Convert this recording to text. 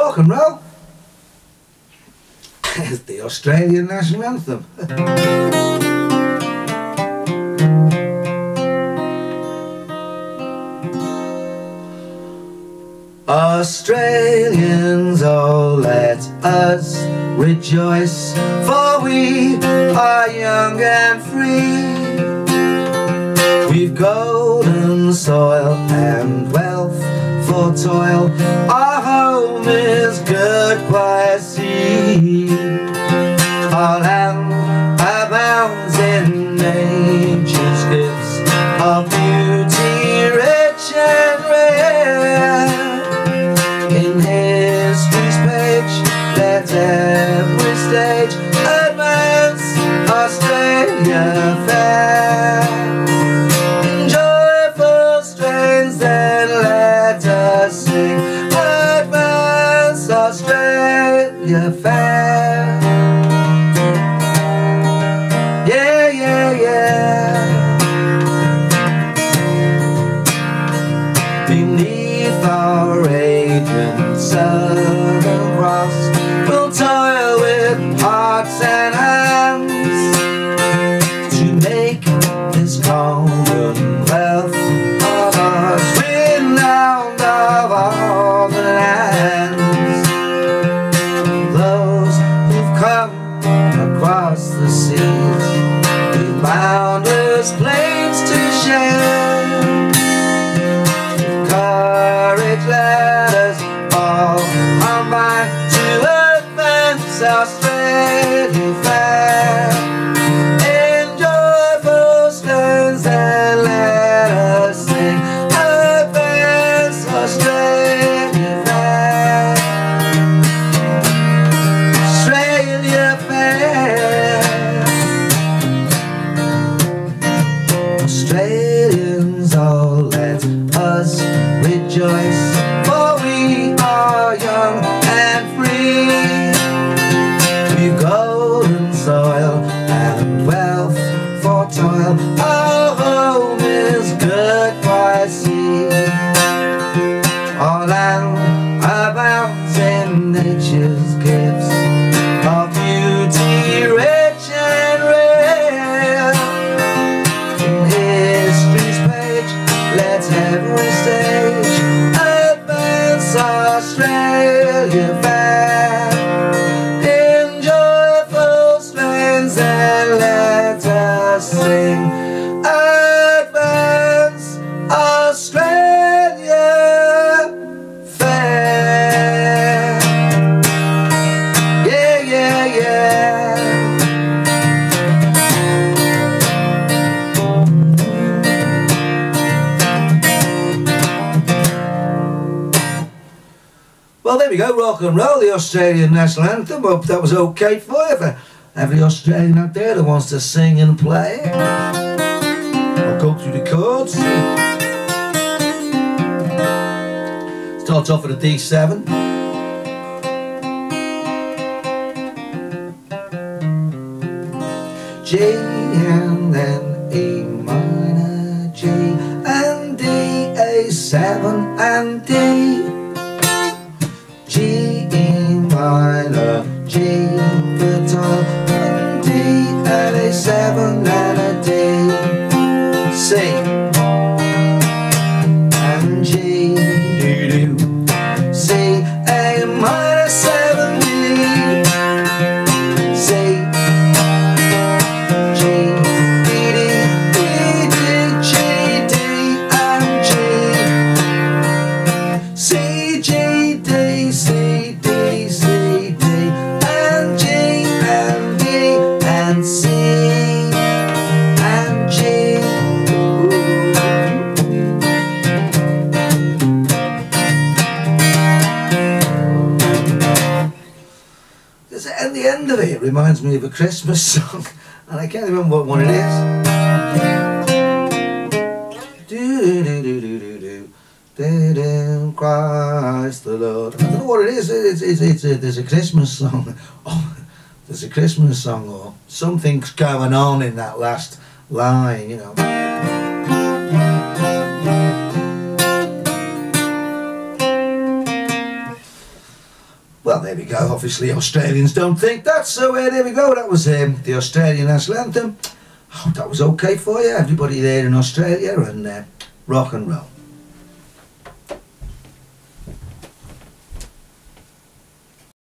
rock and roll. It's the Australian national anthem. Australians, oh let us rejoice, for we are young and free. We've golden soil and wealth for toil, our home is good quiet sea. Our land abounds in nature's gifts of beauty rich and rare. In history's page, let every stage advance Australia fair. In joyful strains then let us sing, advance Australia fair. Yeah, yeah, yeah. Beneath our radiant southern cross, we'll toil with hearts and hands to make this commonwealth of ours renowned of all the lands. Those who've come across the seas with boundless plains to share, courage let us all combine to advance Australia fair. In joyful strains then let us sing, advance Australia fair. Australia fair. Australians, oh let us rejoice, for we are young and free. We've golden soil and wealth for toil, our home is good quiet sea. Our land abounds in nature's gifts of beauty rich and rare. In history's page, let every stage advance Australia fair. In joyful strains and let us sing, advance Australia fair. Yeah, yeah, yeah. Well, there we go, rock and roll, the Australian national anthem. Hope that was okay for you, for every Australian out there that wants to sing and play. I'll go through the chords. Starts off with a D7. G and then E minor, G and D, A7 and D. G, E minor, G for toil, and D, and A7 and a D. C and G, doo-doo. C, A minor, 7 D. C, G, D, D, D, D, G, D, and G. C, G, D, C, D, C, D, and G, and D, and C, and G. And the end of it reminds me of a Christmas song, and I can't remember what one it is. Do do do do do do. Christ the Lord. I don't know what it is. There's a Christmas song. Oh, there's a Christmas song, or something's going on in that last line, you know. Well, there we go. Obviously, Australians don't think that, so there we go. That was the Australian national anthem. I hope that was okay for you, everybody there in Australia, and rock and roll.